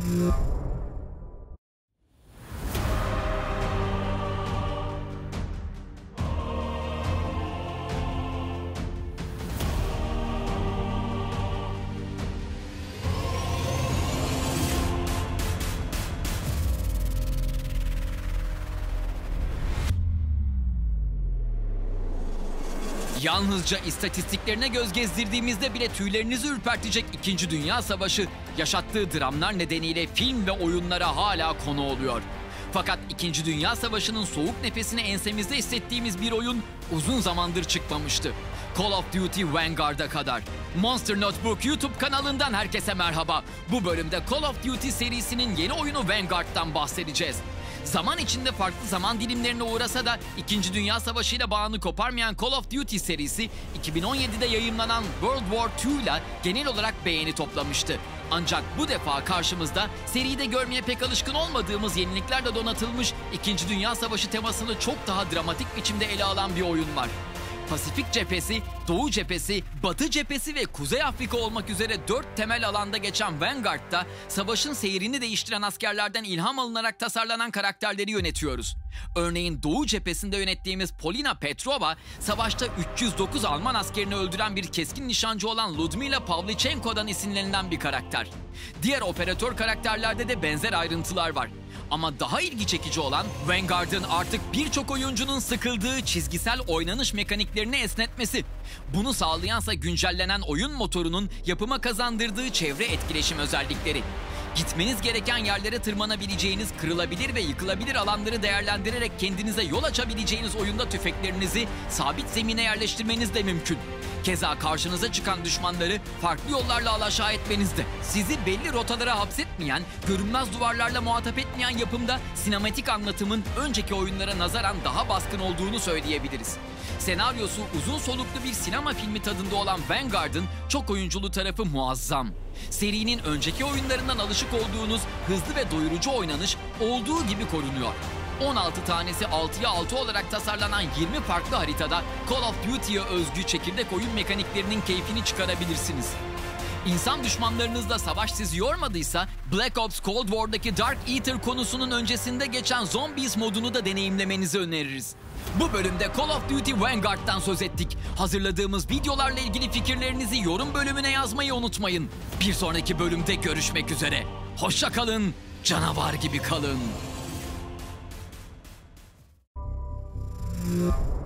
Yalnızca istatistiklerine göz gezdirdiğimizde bile tüylerinizi ürpertecek 2. Dünya Savaşı yaşattığı dramlar nedeniyle film ve oyunlara hala konu oluyor. Fakat 2. Dünya Savaşı'nın soğuk nefesini ensemizde hissettiğimiz bir oyun uzun zamandır çıkmamıştı. Call of Duty Vanguard'a kadar. Monster Notebook YouTube kanalından herkese merhaba. Bu bölümde Call of Duty serisinin yeni oyunu Vanguard'dan bahsedeceğiz. Zaman içinde farklı zaman dilimlerine uğrasa da 2. Dünya Savaşı ile bağını koparmayan Call of Duty serisi 2017'de yayımlanan World War II ile genel olarak beğeni toplamıştı. Ancak bu defa karşımızda seride görmeye pek alışkın olmadığımız yeniliklerle donatılmış 2. Dünya Savaşı temasını çok daha dramatik biçimde ele alan bir oyun var. Pasifik cephesi, Doğu cephesi, Batı cephesi ve Kuzey Afrika olmak üzere 4 temel alanda geçen Vanguard'da savaşın seyrini değiştiren askerlerden ilham alınarak tasarlanan karakterleri yönetiyoruz. Örneğin Doğu cephesinde yönettiğimiz Polina Petrova, savaşta 309 Alman askerini öldüren bir keskin nişancı olan Ludmila Pavlichenko'dan esinlenilen bir karakter. Diğer operatör karakterlerde de benzer ayrıntılar var. Ama daha ilgi çekici olan Vanguard'ın artık birçok oyuncunun sıkıldığı çizgisel oynanış mekaniklerini esnetmesi. Bunu sağlayansa güncellenen oyun motorunun yapıma kazandırdığı çevre etkileşim özellikleri. Gitmeniz gereken yerlere tırmanabileceğiniz, kırılabilir ve yıkılabilir alanları değerlendirerek kendinize yol açabileceğiniz oyunda tüfeklerinizi sabit zemine yerleştirmeniz de mümkün. Keza karşınıza çıkan düşmanları farklı yollarla alaşağı etmeniz de. Sizi belli rotalara hapsetmeyen, görünmez duvarlarla muhatap etmeyen yapımda sinematik anlatımın önceki oyunlara nazaran daha baskın olduğunu söyleyebiliriz. Senaryosu uzun soluklu bir sinema filmi tadında olan Vanguard'ın çok oyunculu tarafı muazzam. Serinin önceki oyunlarından alışık olduğunuz hızlı ve doyurucu oynanış olduğu gibi korunuyor. 16 tanesi 6'ya 6 olarak tasarlanan 20 farklı haritada Call of Duty'ye özgü çekirdek oyun mekaniklerinin keyfini çıkarabilirsiniz. İnsan düşmanlarınızla savaş sizi yormadıysa Black Ops Cold War'daki Dark Eater konusunun öncesinde geçen Zombies modunu da deneyimlemenizi öneririz. Bu bölümde Call of Duty Vanguard'dan söz ettik. Hazırladığımız videolarla ilgili fikirlerinizi yorum bölümüne yazmayı unutmayın. Bir sonraki bölümde görüşmek üzere. Hoşça kalın, canavar gibi kalın.